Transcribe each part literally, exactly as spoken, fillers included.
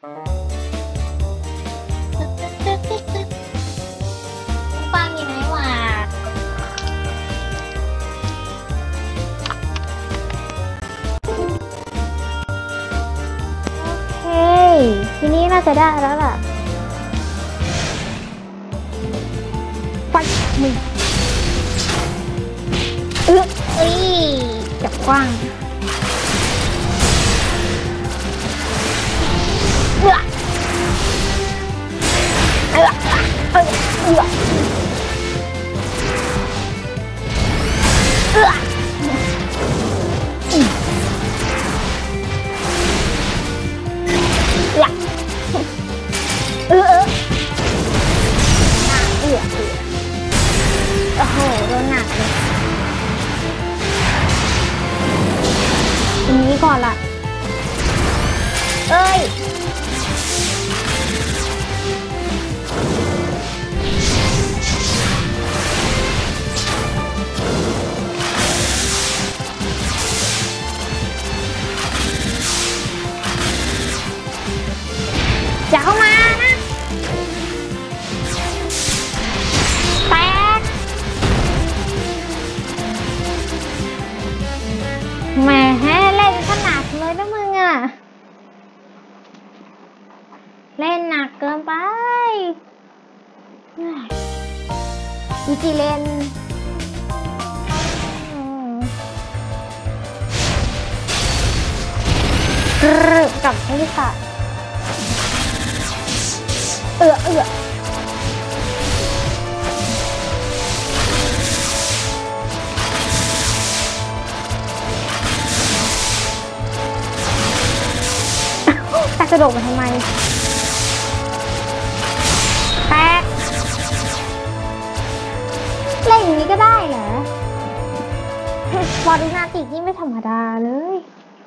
ปังอยู่ไหนวะโอเคทีนี้น่าจะได้แล้วล่ะฟันมือเออเอ้ยจับกว้างเออเออเออเออเออเออเออเออโอ้โหโดนหนักเลยตรงนี้ก่อนล่ะเอ้ยอย่าเข้ามานะแตกแหมเล่นขนาดเลยนะมึงอะเล่นหนักเกินไปอีจีเลนกรึบกับไอ้ที่ขาดเอือเอือแต่กระโดดมาทำไมแตกเล่นอย่างนี้ก็ได้เหรอบอดี้นาติกนี่ไม่ธรรมดาเลย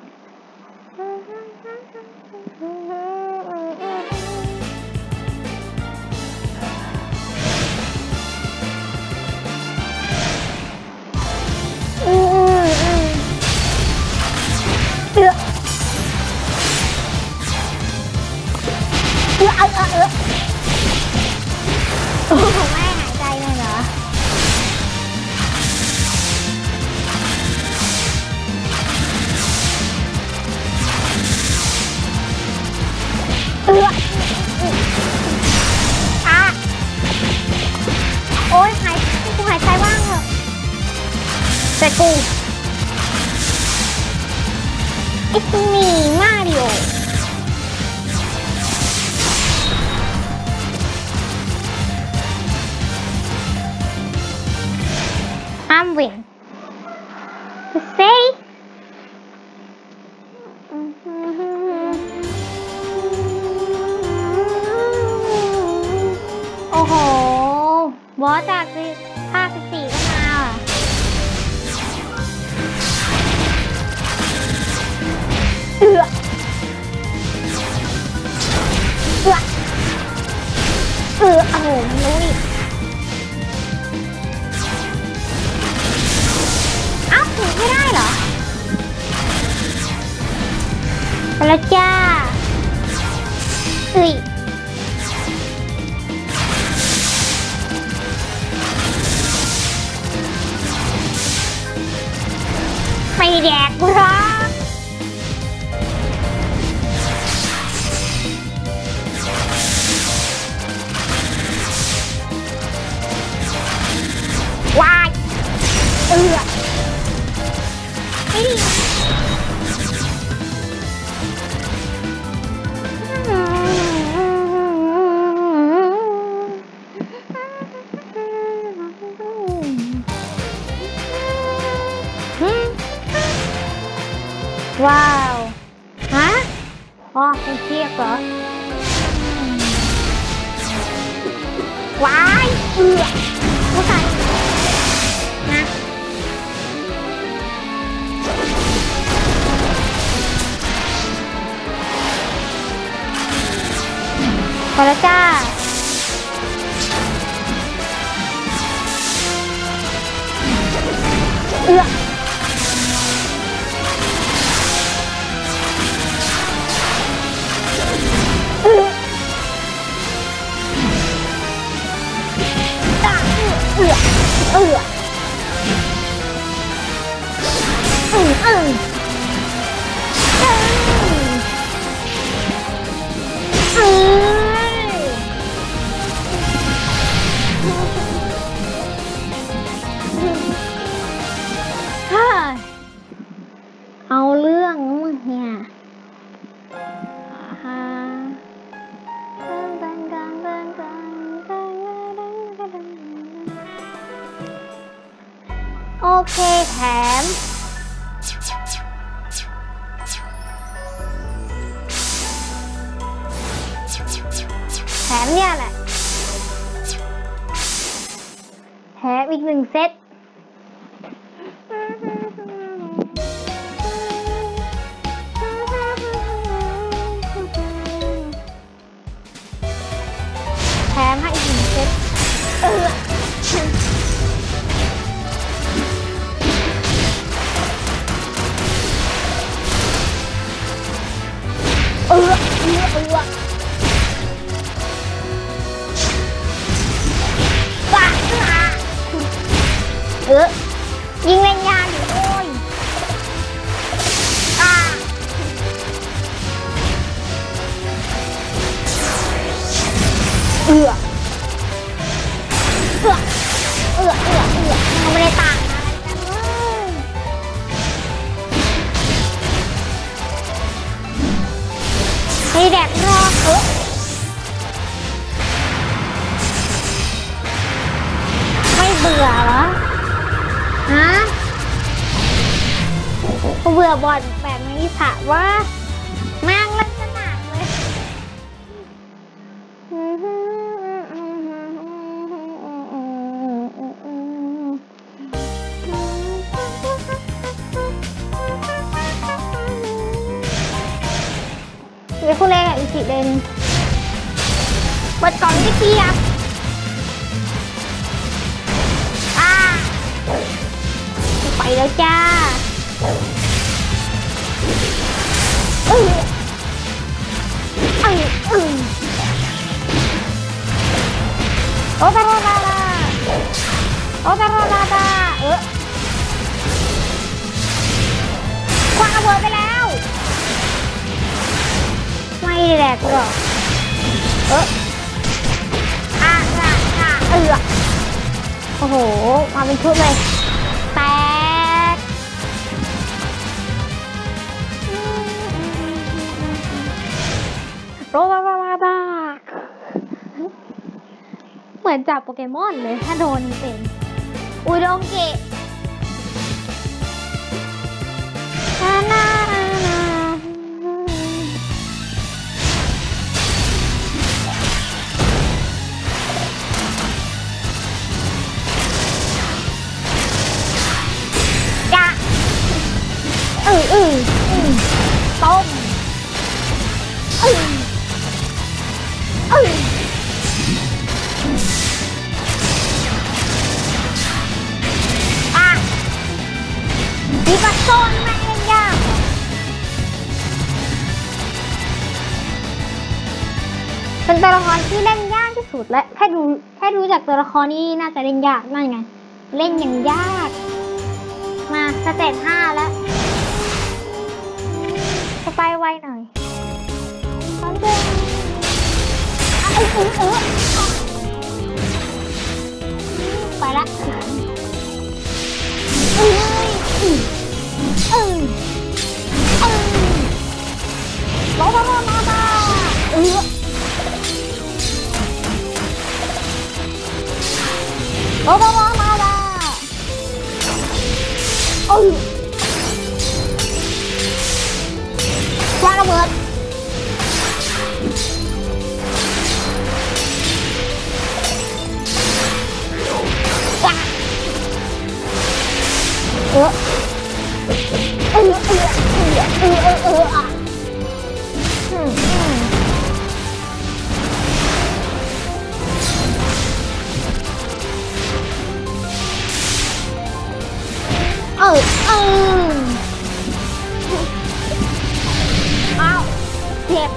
โอ้โหแม่หายใจเลยเหรอเอออ่ะโอ๊ยหายกูหายใจว่างเหรอแต่กูไอ้กูมีมาริโอI'm win to say โอ้โหบอสจากภาคสิบสี่ก็มาอ่ะเอือเอือเอือโอ้โหมันรู้ดิไม่ได้เหรอไปแล้วจ้าเอ้ยไม่แดกกูหรอกวายเอือไม่ดีว้าวฮะอ๋อเป็นเชือกเหรอว้ายเอือผู้ชายนะพอแล้วจ้าเอื้อเคแถมแถมเนี่ยแหละแถมอีกหนึ่งเซตแถมให้อีกหนึ่งเซตเออเออเออเออเออยิงแรงยาอยู่โอ้ยอ่าเอือเอือเอือเอือเอือเขาไม่ได้ต่างอะไรกันเลยให้แดดรอดเออไม่เบื่อเหรอฮะเบื่อบอลแบบนี้ถามว่าแม่งเล่นสนามเลยเดี๋ยวคุณเล่นกับอีกทีเล่นเปิดก่อนไม่เกียบไปแล้วจ้าเออเออเออโอตาราดาดาโอตาราดาดาเออคว้าระเบิดไปแล้วไม่แหลกหรอกเอออ่ะอ่ะอ่ะเออโอ้โหมาเป็นชุดเลยแตกโรบาบาบาบาเหมือนจับโปเกมอนเลยถ้าโดนเต็มอุดงเกะนานาเออเออต้มเออเอออ่ะดีกว่าโซนแม่งเล่นยากเป็นตัวละครที่เล่นยากที่สุดและแค่ดูแค่ดูจากตัวละครนี้น่าจะเล่นยากนั่นไงเล่นอย่างยากมาสเตจห้าแล้วไปไวหน่อยพร้อมเดินเออเออเออไปละเออเออเออรอรอรอรอรอเออรอรอรอรอรอเออวางระเบิดเออเออเออเออเออเอออ่ะเออเอออ้าวเจ็บ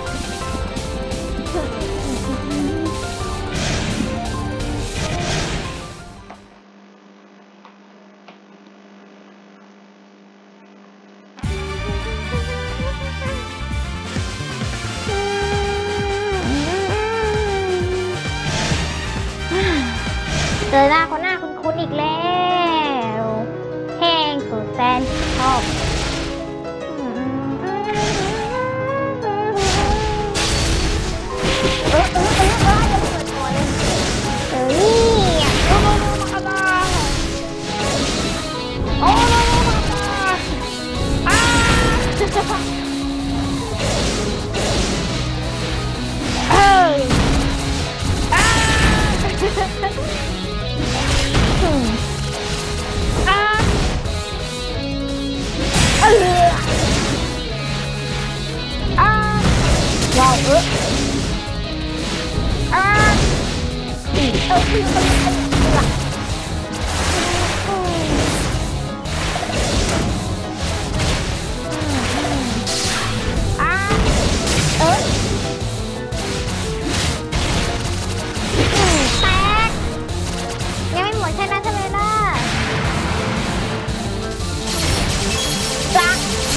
เจอหน้าคนหน้าคุ้นๆอีกแล้วแห้งสุดแสนชอบเออเออเออเอออย่าเปิดตัวเลยเออนี่อ่ะโอ้โหมาบ้าเออเออเออเอออ่ะเออแตกยังไม่หมดแค่นั้นใช่ไหมล่ะจัก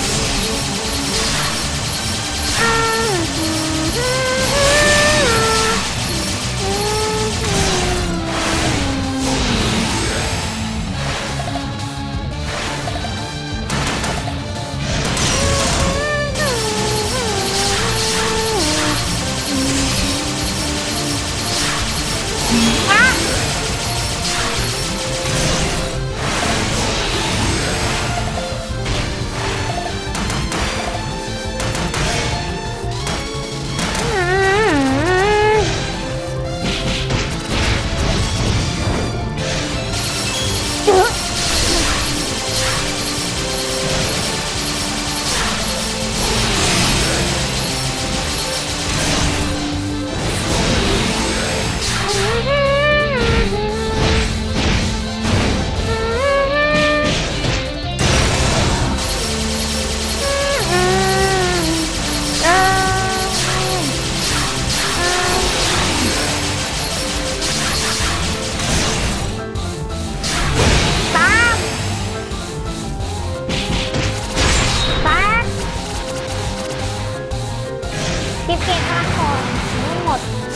อ่ะ คลิปเกมมาก่อนไม่หมด